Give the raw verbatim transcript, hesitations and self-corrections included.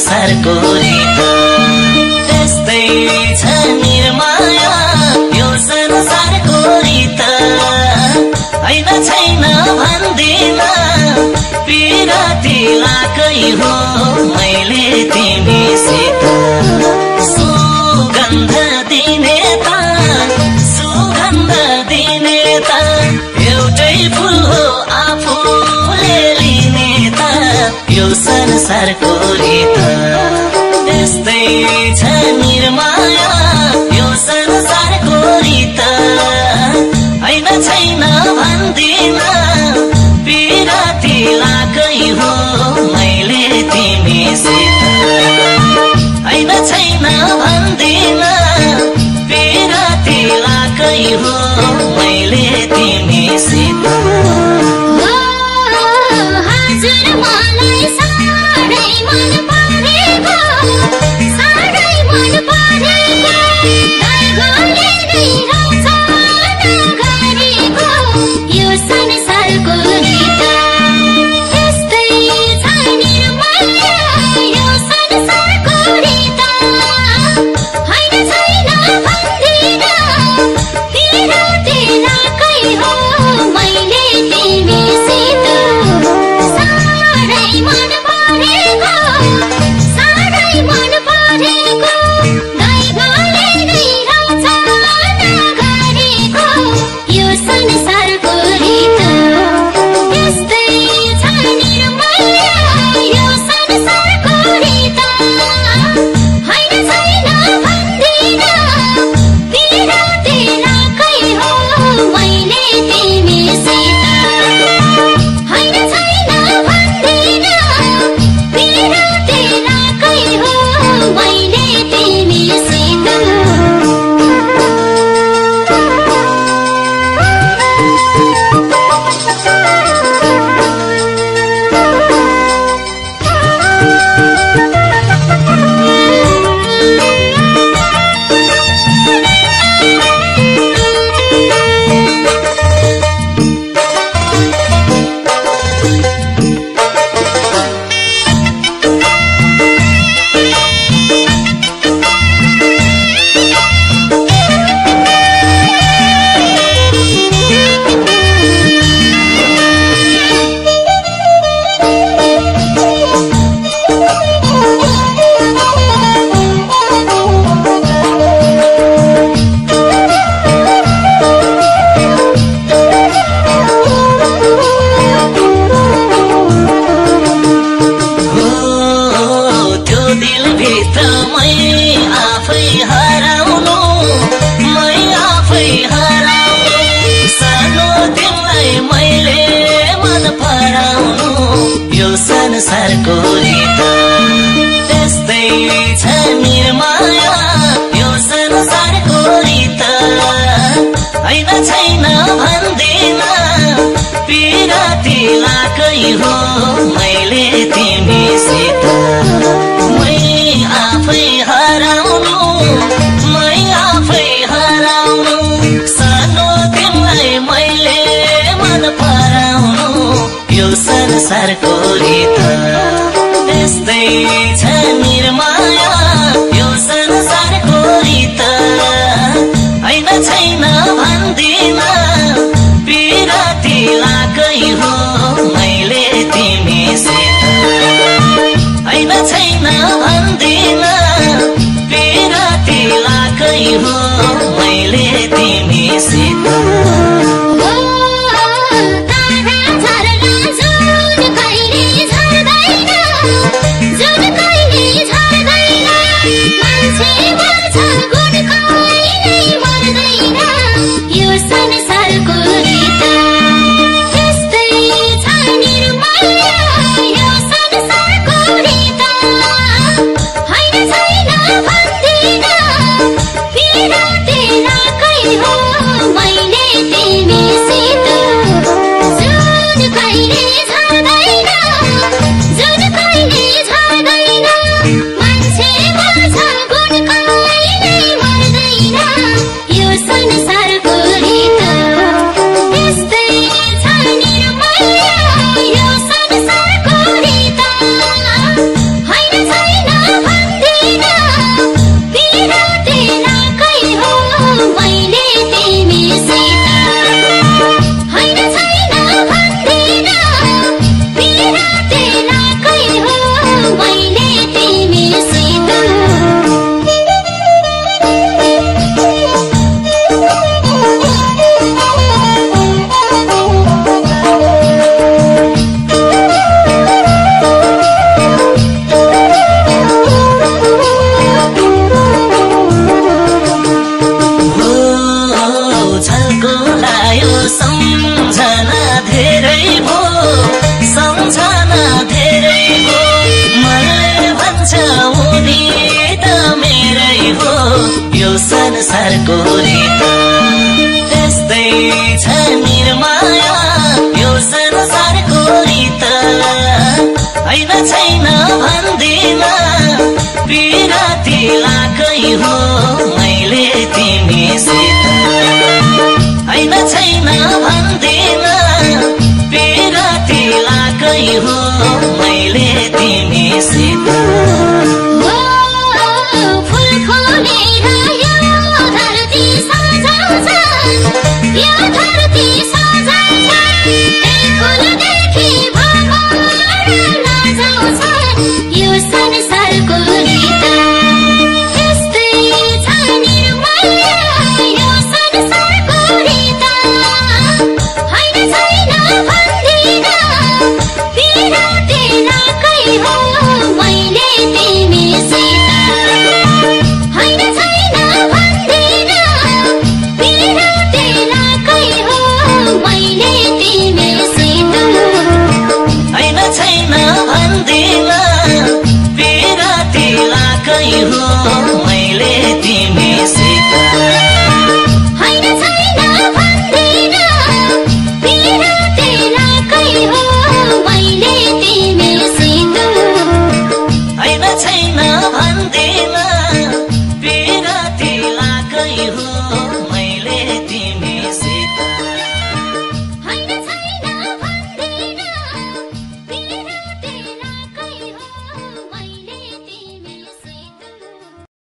संसारको रीत त्यस्तै छ निर्माया यो संसारको रीत हैन छैन भन्दिन पिराती लाकै हो मैले तिमीसित सुगन्ध दिने त सुगन्ध दिने त एउटै फुल हो आफूले लिने त यो संसारको रीत त्यस्तै छ निर्माया यो संसारको रीत हैन छैन भन्दिन पिराती लाकै हो मैले तिमीसित हैन छैन भन्दिन पिराती लाकै हो मैले तिमीसित हजुर मलाई साह्रै मन परेको साह्रै मन परेको दर्गोले नै रौछ नगरेको यो संसारको रीत त्यस्तै छ निर्माया यो संसारको रीत हैन छैन भन्दिन पिराती लाकै हो मैले तिमीसित साह्रै मन परेको साह्रै मन परेको दैवले नै रौछ नगरेको यो संसारको रीत त्यस्तै छ निर्माया यो संसारको रीत हैन छैन भन्दिन पिराती लाकै हो मैले तिमीसित हैन छैन भन्दिन पिराती लाकै हो मैले तिमीसित संसारको रीत त्यस्तै छ निर्माया यो संसारको रीत हैन छैन भन्दिन पिराती लाकै हो मैले तिमीसित मै आफै हराउनु मै आफै हराउनु सानो तिमीलाई मैले मन पराउनु यो संसारको रीत त्यस्तै छ निर्माया यो संसारको रीत हैन छैन भन्दिन पिराती लाकै हो मैले तिमीसित हैन छैन भन्दिन पिराती लाकै हो मैले तिमीसित संसारको रीत त्यस्तै छ निर्माया यो संसारको रीत हैन छैन भन्दिन पिराती लाकै हो मैले तिमीसित जुन कहिले छाड्दैन जुन कहिले छाड्दैन मान्छे मर्छ गुण कहिले मर्दैन यो संसारको रीत त्यस्तै छ निर्माया यो संसारको रीत हैन छैन संसारको रीत त्यस्तै छ निर्माया यो संसारको रीत हैन छैन भन्दिन बिराती लाकै हो मैले तिमीसित हैन छैन भन्दिन बिराती लाकै हो मैले तिमीसित छैन भन्दिन